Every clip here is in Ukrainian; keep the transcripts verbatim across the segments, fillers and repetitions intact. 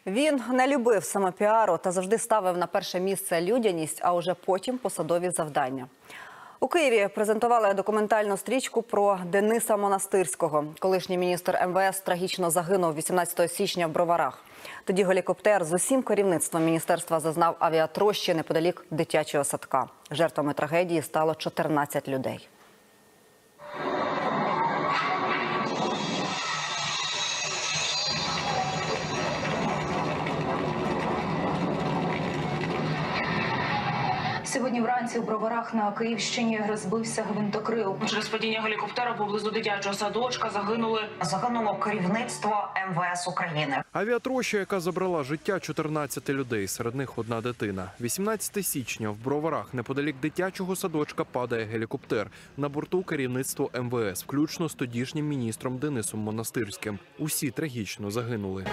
Він не любив самопіару та завжди ставив на перше місце людяність, а уже потім посадові завдання. У Києві презентували документальну стрічку про Дениса Монастирського. Колишній міністр ем ве ес трагічно загинув вісімнадцятого січня в Броварах. Тоді гелікоптер з усім керівництвом міністерства зазнав авіатрощі неподалік дитячого садка. Жертвами трагедії стало чотирнадцять людей. Сьогодні вранці у Броварах на Київщині розбився гвинтокрил. Через падіння гелікоптера поблизу дитячого садочка загинули. Загинуло керівництво ем ве ес України. Авіатроща, яка забрала життя чотирнадцяти людей, серед них одна дитина. вісімнадцятого січня в Броварах неподалік дитячого садочка падає гелікоптер. На борту керівництво ем ве ес, включно з тодішнім міністром Денисом Монастирським. Усі трагічно загинули.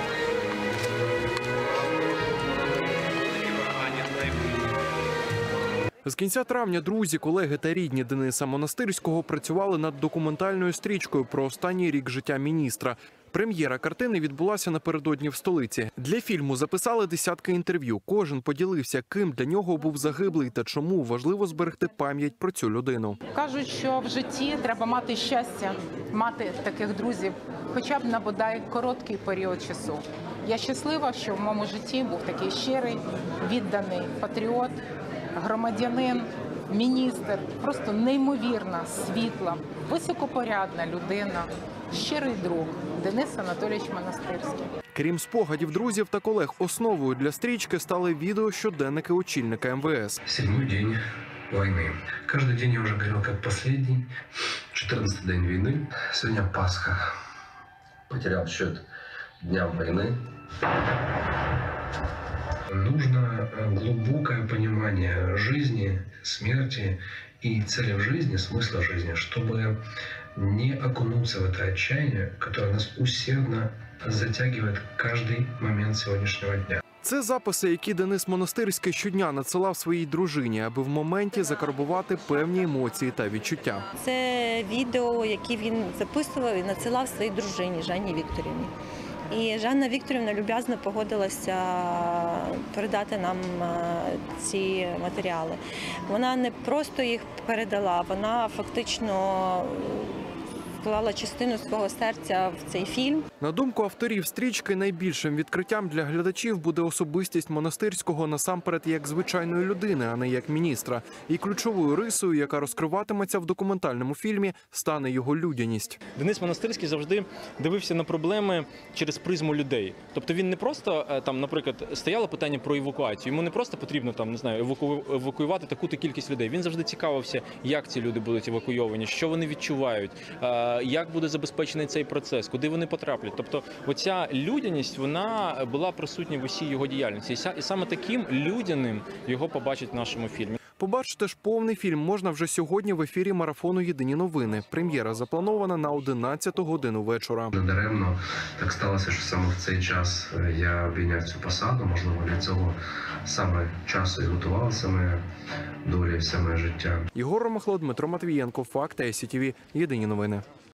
З кінця травня друзі, колеги та рідні Дениса Монастирського працювали над документальною стрічкою про останній рік життя міністра. Прем'єра картини відбулася напередодні в столиці. Для фільму записали десятки інтерв'ю. Кожен поділився, ким для нього був загиблий та чому важливо зберегти пам'ять про цю людину. Кажуть, що в житті треба мати щастя, мати таких друзів, хоча б на бодай короткий період часу. Я щаслива, що в моєму житті був такий щирий, відданий патріот, громадянин, міністр, просто неймовірна, світла, високопорядна людина, щирий друг Денис Анатолійович Монастирський. Крім спогадів друзів та колег, основою для стрічки стали відеощоденники очільника ем ве ес. Седьмой день войны. Каждый день я уже говорил, как последний. четырнадцатый день войны. Сегодня Пасха. Потерял счет дням войны. Нужно глубокое понимание жизни, смерти и цели в жизни, смысла жизни, чтобы не окунуться в это отчаяние, которое нас усердно затягивает каждый момент сегодняшнего дня. Це записи, які Денис Монастирський щодня надсилав своїй дружині, аби в моменті закарбувати певні емоції та відчуття. Це відео, які він записував і надсилав своїй дружині Жанні Вікторівні. І Жанна Вікторівна люб'язно погодилася передати нам ці матеріали. Вона не просто їх передала, вона фактично вклала частину свого серця в цей фільм. На думку авторів стрічки, найбільшим відкриттям для глядачів буде особистість Монастирського насамперед як звичайної людини, а не як міністра. І ключовою рисою, яка розкриватиметься в документальному фільмі, стане його людяність. Денис Монастирський завжди дивився на проблеми через призму людей. Тобто він не просто, там, наприклад, стояло питання про евакуацію. Йому не просто потрібно там, не знаю, еваку... евакуювати таку-то кількість людей. Він завжди цікавився, як ці люди будуть евакуйовані, що вони відчувають, як буде забезпечений цей процес, куди вони потраплять. Тобто оця людяність, вона була присутня в усій його діяльності. І саме таким людяним його побачать в нашому фільмі. Побачити ж повний фільм можна вже сьогодні в ефірі марафону «Єдині новини». Прем'єра запланована на одинадцяту годину вечора. Недаремно так сталося, що саме в цей час я обійняв цю посаду. Можливо, для цього саме часу і готувалася моя доля і все моє життя. Єгор Ромахло, Дмитро Матвієнко, Факти, ай сі ті ві, «Єдині новини».